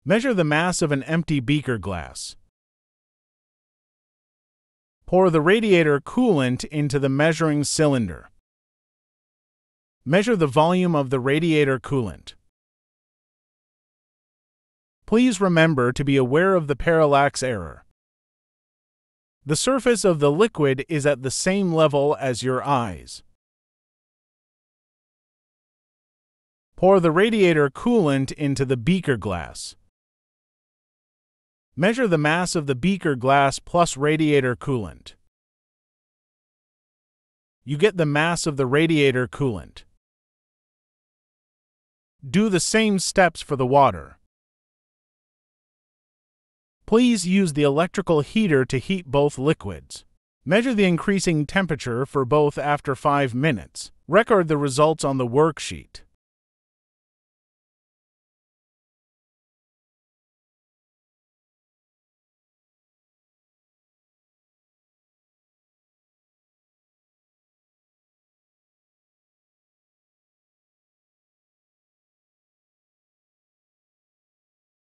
Measure the mass of an empty beaker glass. Pour the radiator coolant into the measuring cylinder. Measure the volume of the radiator coolant. Please remember to be aware of the parallax error. The surface of the liquid is at the same level as your eyes. Pour the radiator coolant into the beaker glass. Measure the mass of the beaker glass plus radiator coolant. You get the mass of the radiator coolant. Do the same steps for the water. Please use the electrical heater to heat both liquids. Measure the increasing temperature for both after 5 minutes. Record the results on the worksheet.